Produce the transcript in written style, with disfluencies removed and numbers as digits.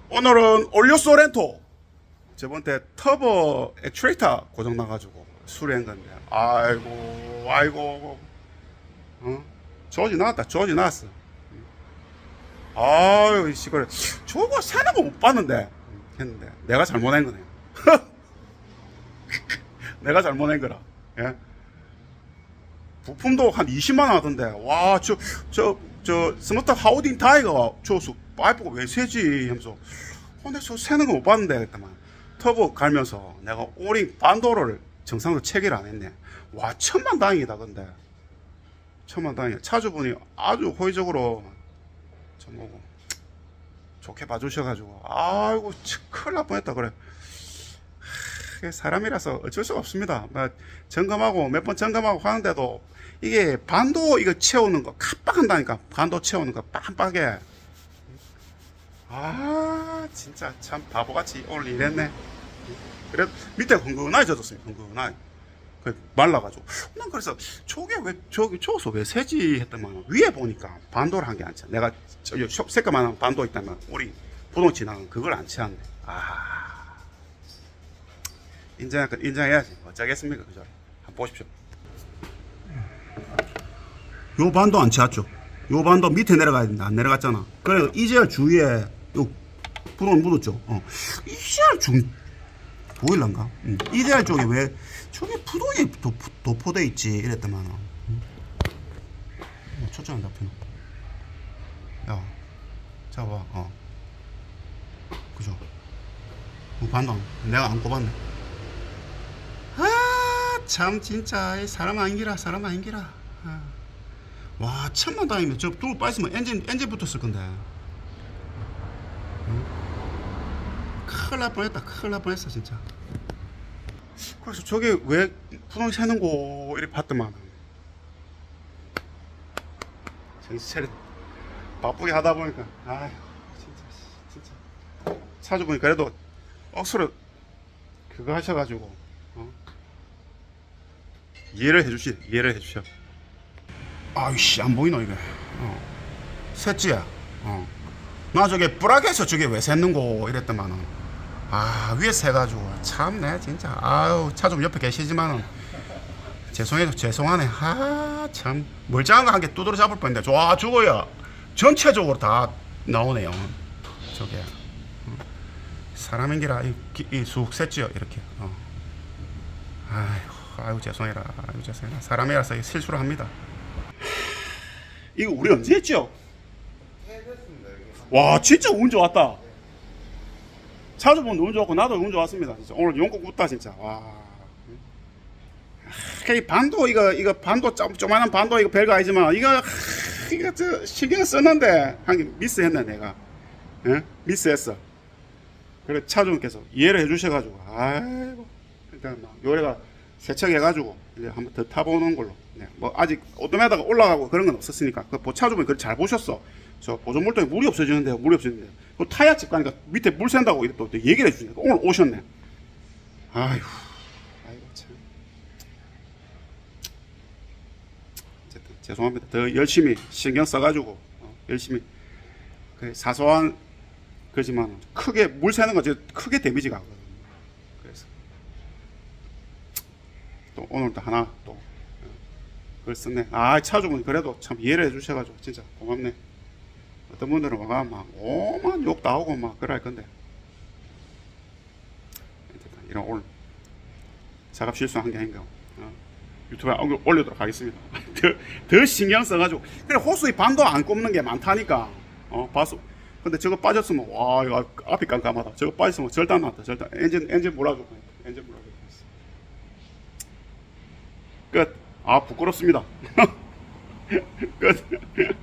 오늘은 올리오 소렌토 저번에 터보 액추에이터 고장 나가지고 수리한 건데, 아이고, 조지 나왔다. 조지 나왔어. 아유, 이 시골에 저거 사는 거 못 봤는데 했는데 내가 잘못한 거네. 내가 잘못한 거라. 예? 부품도 한 20만 원 하던데, 와, 저 스마트 하우딩 타이거 저수 파이프가 왜 새지 하면서, 근데 저 새는 거 못 봤는데 그랬더만 터보 갈면서 내가 오링 반도를 정상으로 체계를 안 했네. 와, 천만다행이다. 근데 천만다행이야. 차주분이 아주 호의적으로 저보고 좋게 봐주셔가지고, 아이고 큰일 날 뻔했다. 그래, 사람이라서 어쩔 수가 없습니다. 점검하고 몇 번 점검하고 하는데도 이게 반도 이거 채우는 거 깜빡한다니까. 반도 채우는 거 빡빡해. 아, 진짜 참 바보같이 오늘 일했네. 그래도 밑에 흥건하게 젖었습니다. 흥건하게. 말라가지고. 난 그래서 저게 왜 저기서 왜 새지 했더만, 위에 보니까 반도를 한 게 안 차. 내가 저기 새까만한 반도 있다면 우리 부동 지나간 그걸 안 채웠네. 인정해야지. 어쩌겠습니까, 그죠? 한번 보십시오. 요 반도 안 채웠죠. 요 반도 밑에 내려가야 된다. 안 내려갔잖아. 그래서 이제야 주위에 요 부동이 묻었죠. 이제야 보일란가? 이데알 쪽에 왜 저게 부동이 도포돼 있지 이랬더만, 초점 안 잡히나? 야, 잡아. 그죠? 반도 내가 안 꼽았네. 참 진짜 사람 아닌기라. 와, 천만다행이네. 저 뚫고 빠졌으면 엔진 붙었을 건데. 큰일 날 뻔했어 진짜. 그래서 저게 왜 부동이 새는 거 이렇게 봤더만, 정신 차려. 바쁘게 하다 보니까, 아휴, 진짜 차주분이 그래도 억수로 그거 하셔가지고, 이해를 해주셔. 아이씨, 안 보이노 이게. 샜지야. 나 저게 뿌락에서 저게 왜 샜는고 이랬더만은, 위에 새가지고 참네 진짜. 아유, 차주분 옆에 계시지만은 죄송하네. 참 멀쩡한 거 한 개 두드러 잡을 뻔했는데, 저거야 전체적으로 다 나오네요. 저게 사람인기라 쑥 샜지요 이렇게. 아이고 죄송해라. 사람이라서 실수를 합니다. 이거 우리 언제 했죠? 와, 진짜 운 좋았다. 차주분도 운 좋았고 나도 운 좋았습니다. 진짜 오늘 용국 웃다 진짜. 와, 이 반도 이거 반도 조만한 반도 이거 별거 아니지만 이거 저 신경 썼는데 한 개 미스했네 내가. 미스했어. 그래 차주분께서 이해를 해주셔가지고, 아이고, 일단 요래가 세척해가지고 이제 한번 더 타보는 걸로. 뭐 아직 오토매다가 올라가고 그런 건 없었으니까. 그 차주분이 그걸 잘 보셨어. 저 보존물통에 물이 없어지는데요. 그 타이어 집 가니까 밑에 물 샌다고 또 얘기를 해주니까 오늘 오셨네. 아이고 참. 어쨌든 죄송합니다. 더 열심히 신경 써가지고 열심히 사소한 그렇지만 크게 물 새는 거 크게 데미지가 가거든요. 그래서 또 오늘도 하나 또 그걸 썼네. 차주분이 그래도 참 이해를 해주셔가지고 진짜 고맙네. 어떤 분들은 막 오만 욕 나오고 막 그럴 건데, 이런 오늘 작업 실수한 게 아닌가. 유튜브에 올리도록 하겠습니다. 더 신경 써가지고. 그래, 호수의 반도 안 꼽는 게 많다니까. 봤어. 근데 저거 빠졌으면, 와, 이거 앞이 깜깜하다. 저거 빠졌으면 절단 났다. 엔진 몰아주고. 끝. 부끄럽습니다. 끝.